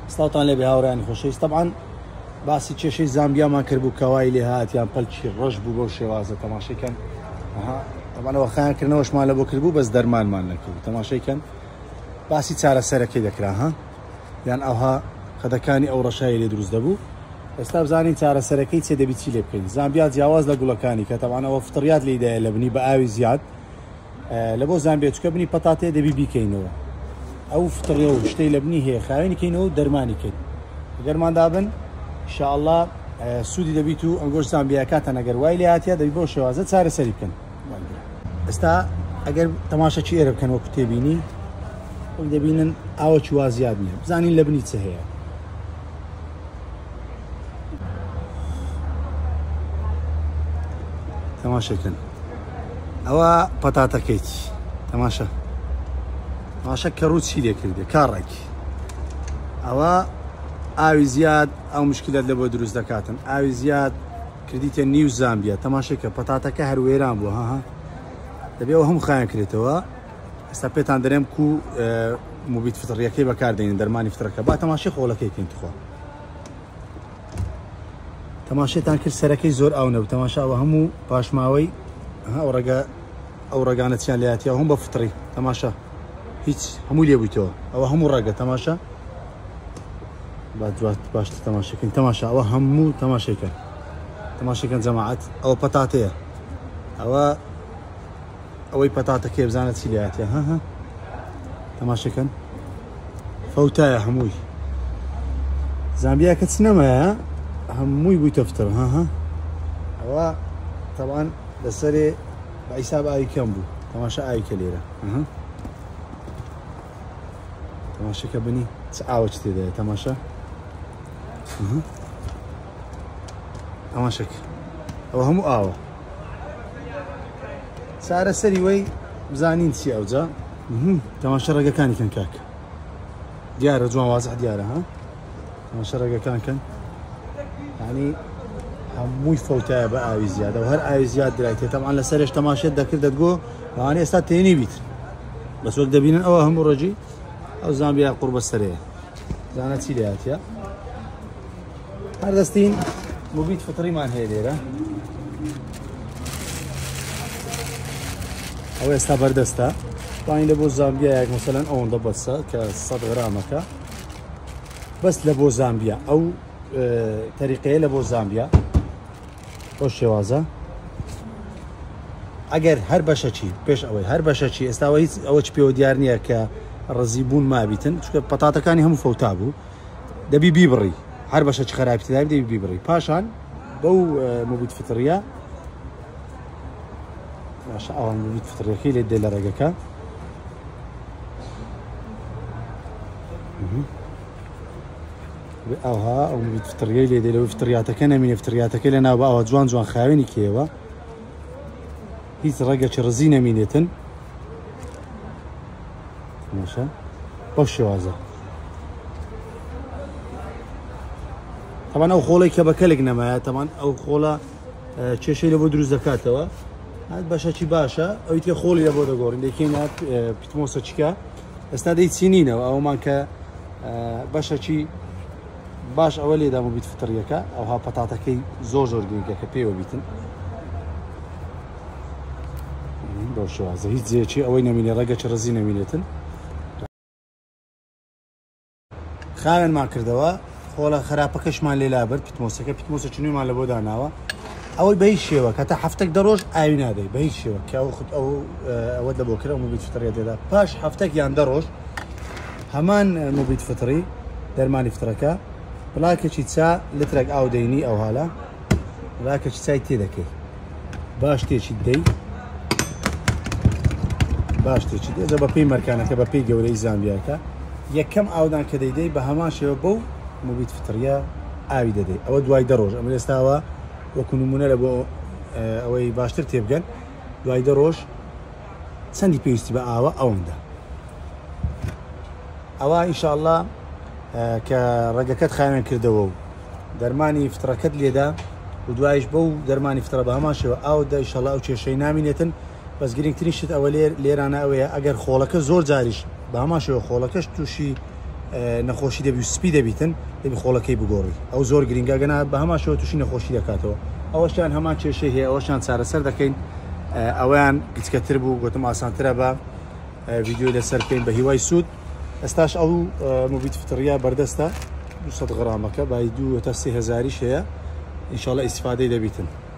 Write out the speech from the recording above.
استاوتان لێ هاوڕیانی خۆشەویست طبعا باسی کێشەی زامبیامان کرد بوو کەوای لێ هاتیان پەلکی ڕەش بوو بەو شێوازە تەماشەکەن طبعا خایانکردنەوەشمان لە بۆ کرد بوو بەس دەرمانمان نەکرد تەماشەکەن باسی چارەسەرەکەی دەکرا یان ئەوها خەدەکانی ئەو ڕەشای لێ دروست دەبوو ئێستا بزانین چارەسەرەکەی چێ دەبی چی لێ بکەین زامبیا جیاواز لە گوڵەکانی کە طبعا ئەوە فتڕیات لێدایە لە بنی بە ئاوی زیاد لە بۆ زامبیا چکە بنی پەتاتێ دەبی بیکەینەوە ئەو فتڕیە و شتەی لە بنی هەیە خاوێنیکەینەوە و دەرمانی کرد ئەگەرمان دابن ئینشاءالله سوودی دەبیت و ئەنگۆش زامبیاکاتە نەگەر وای لێ هاتیە دەبی بۆ شێوازە چارەسەری بکەن ئێستا ئەگەر تەماشەکی ئێرە بکەن وەکو تێبینی وەک دەبینن ئاوەکی وا زیاد نییە بزانین لە بنی چ هەیە تەماشەکەن ئەوە پەتاتەکەیت تەماشە کە ڕوو چی لێ کردێ کاڕێکی ئەوە ئاوی زیاد ئەو مشکلات لە بۆ دروست دەکاتن ئاوی زیاد کردیتە نیو زامبیا تەماشەکە پەتاتەکە هەر وێران بوو دەبێ ئەوە هەموو خایان کرێتەوە ئێستا پێتان دەرێم کو موبیت فتڕیەکەی بەکاردێنین دەرمانی فترەکە با تەماشای خۆڵەکەیکەین توخوا تەماشێتان کرد سەرەکەی زۆر ئاو نەبوو تەماشا ئەوە هەموو پاشماوەی ئەو ڕێگانەچیان لێهاتیە هەم بە فتڕی تەماشا هیچ هەموو لێبوویتەوە ئەوە هەموو ڕێگە تەماشا باشتر تەماشەکەین تەماشا ئەوە هەموو تەماشەکە تەماشەکەن جەماعەت ئەوە پەتاتەیە ئەوەی پەتاتەکەی بزانە چی لێهاتیە تەماشەکەن فەوتایە هەمووی زامبیاکە چ نەمایە هەمووی بوویتە فتر ئەوە تەوان لەسەرێ بە ئیساب ئاوی کەم بوو تەماشا ئاویکە لێرە تەماشەکە بنی چ ئاوە چ تێدایە تەماشا تەماشەکە ئەوە هەموو ئاوە چارەسەری وەی بزانین چی ئەوجا تەماشا ڕێگەکانی کەن کاک دیارە جوان وازح دیارە تەماشا ڕێگەکان کەن یعنی هەمووی فەوتایە بە ئاوی زیادە و هەر ئاوی زیاد درایتێ تەمان لەسەرش تەماشێت دەکرد دەتگۆ ئەوانەی ئێستا تێنی بیت بەس وەک دەبینن ئەوە هەموو ڕۆژی ئەو زامبیا قوربە سەرەیە زانە چی لێهاتیە هەر دەستین موبیت فتڕیمان هەیە لێرە ئەوە ئێستا بەردەستە توانین لە بۆ زامبیایەک مەسەلەن ئەوەندە بەسە کە 100 غرامەکە بەس لە بۆ زامبیا ئەو تەریقەیە لە بۆ زامبیا بۆ شێوازە ئەگەر هەر بەشەچی پێش ئەوەی هەر بەشەچی ئێستاوە هیچ ئەوە چ پێوە دیار نییە کە ڕزی بوون مابیتن چکە پەتاتەکانی هەموو فەوتا بوو دەبی بیبڕی هەر بەشەچی خراپیتدای دەبی بیبڕی پاشان بەو موبیت فتڕیە باشە ئەوان موبیت فتڕیەکەی لێ دێ لە ڕێگەکە ئەوها ئەو موبیت فتڕیەی لێ دێ لەوەی فتڕیاتەکە نەمینێ فتڕیاتەکەی لە ناو بە ئەوە جوان جوان خاوێنی کێوە هیچ ڕێگەکی ڕزی نەمینێتن ماشە بەو شێوازە تەمان ئەو خۆڵی کە بەکەلێک نەمایە تەمان ئەو خۆڵە کێشەی لە بۆ دروست دەکاتەوە هات بەشەکی باشە ئەوی تێ خۆڵی لە بۆ دەگۆڕین دەکەینە پیتمۆسە چکە ئێستا دەی چینینەوە ئەومان کە بەشەکی باش ئەوە لێدا موبیت فتڕیەکە ئەوها پەتاتەکەی زۆر زۆر گرنگە کە پێوە بیتن بەو شێوازە هیچ جێکی ئەوەی نەمینێ ڕێگەکی ڕزی نەمینێتن خاوێنمان کردەوە خۆڵە خراپەکەشمان لێلا برد پیتمۆسە چنویمان لە بۆ داناوە ئەوەی بە هیچ شێوە کە تا هەفتێک دەڕۆژ ئاوی نادەی بە هیچ شێوە کە ئەوەت لە بۆ کرا موبیت فتڕیە دێدا پاش هەفتێک یان دەڕۆژ هەمان موبیت فتڕی دەرمانی فترەکە بڵاکێکی چا لترێک ئاو دەینی ئەو هالا بڵاکێکی چای تێ دەکەی باش تێکی دەی باش تێکی دێ بە پێی مەرکانەکە بە پێی گەورەی زامبیاکە یەکەم ئاودان کە دەیدەی بە هەمان شێوە بەو موبیت فتڕیە ئاوی دەدەی ئەوە دوای دەڕۆژ ئەمە ئێستاوە وەکو نمونە لە بۆ ئەوەی باشتر تێبگەن دوای دەڕۆژ چەندی پێویستی بە ئاوە ئەوەندە ئەوە ئینشاءالله کە ڕێگەکەت خاوێن کردەوە و دەرمانی فترەکەت لێدا و دوایش بەو دەرمانی فترە بە هەمان شێوە ئاودا ئینشاءالله ئەو کێشەی نامینێتن بەس گرنگترین شت ئەوە لێرانە ئەوەیە ئەگەر خۆڵەکە زۆر جاریش بە هەمان شێوە خۆڵەکەش تووشی نەخۆشی دەبی و سپی دەبیتن دەبی خۆڵەکەی بگۆڕی ئەو زۆر گرنگە گەنا بە هەمان شێوە تووشی نەخۆشی دەکاتەوە ئەوەشیان هەمان کێشەی هەیە ئەوەشان چارەسەر دەکەین ئەویان گچکەتر بوو گوتم ئاسانترە بە ڤیدیۆ لەسەر بکەین بە هیوای سوود ئێستاش ئەو موبیت فتڕیا بەردەستە 200 غرامەکە بای 2 تا 3000 هەیە ئینشاڵڵا ئیسفادەی دەبیتن